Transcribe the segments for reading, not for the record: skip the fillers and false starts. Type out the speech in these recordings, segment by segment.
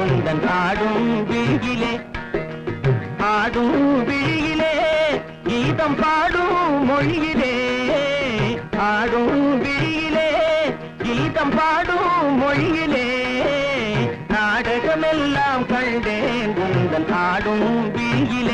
உந்தன் ஆடும் விழியிலே கீதம் பாடும் மொழியிலே ஆடும் விழியிலே கீதம் பாடும் மொழியிலே நாடகமெல்லாம் கண்டேன் உந்தன் ஆடும் விழியிலே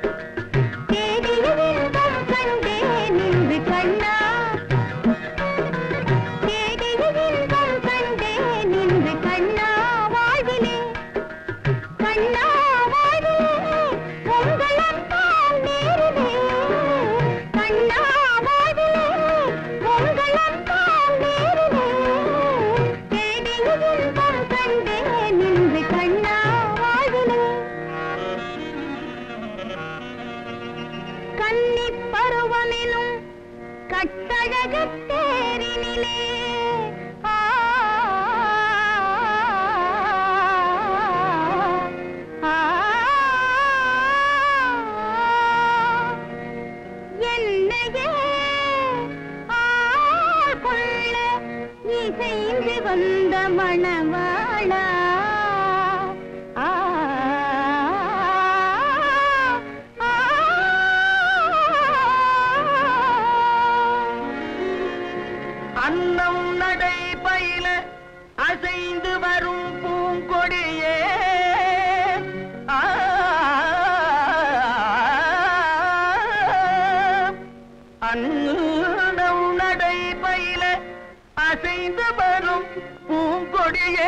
அன்னம் நடை பயில அசைந்து வரும் பூங்கொடியே அன்னம் நடை பயில அசைந்து வரும் பூங்கொடியே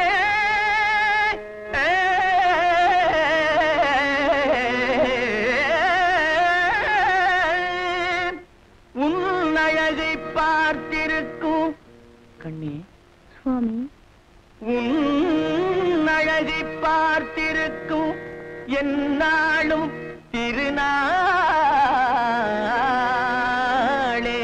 உன் அழகை பார்த்திருக்கும் கண்ணே சுவாமி உன் அழகை பார்த்திருக்கும் என்னாலும் திருநாளே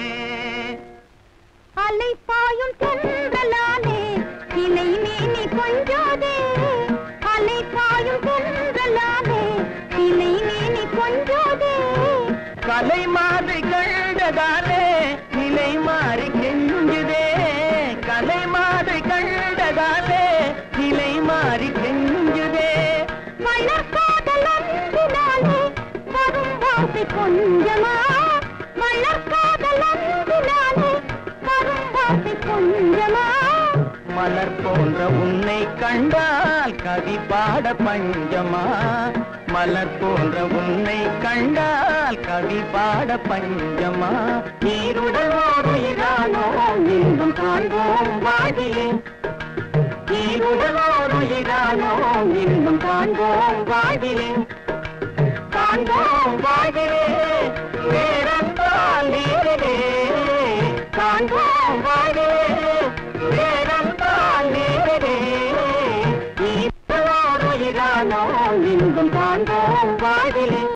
அலை பாயும் தென்றலானே இலை மேனி கொஞ்சாதே அலை பாயும் தென்றலானே இலை மேனி கொஞ்சாதே கலை மாதிரி கண்டதாலே நிலை மாறி கெஞ்சுதே கலை மாதிரி கண்டதாலே நிலை மாறி கெஞ்சுதே மலர்காதல் அன்பினாலே வரும் வாசை கொஞ்சமா மலர்காதல் அன்பினாலே வரும் வாசை கொஞ்சமா மலர் போன்ற உன்னை கண்டால் கவி பாட பஞ்சமா மலர் போன்ற உன்னை கண்டால் கவி பாட பஞ்சமா நீருடலோடு இரானோ இன்பம் காண்போம் வாழிலே நீருடலோடு இரானோ இன்பம் காண்போம் வாழிலே காண்போம் வாழிலே வேறென்றால் நேரிலே காண்போம் வாழிலே வேறென்றால் நேரிலே நீருடலோடு இரானோ இன்பம் காண்போம் வாழிலே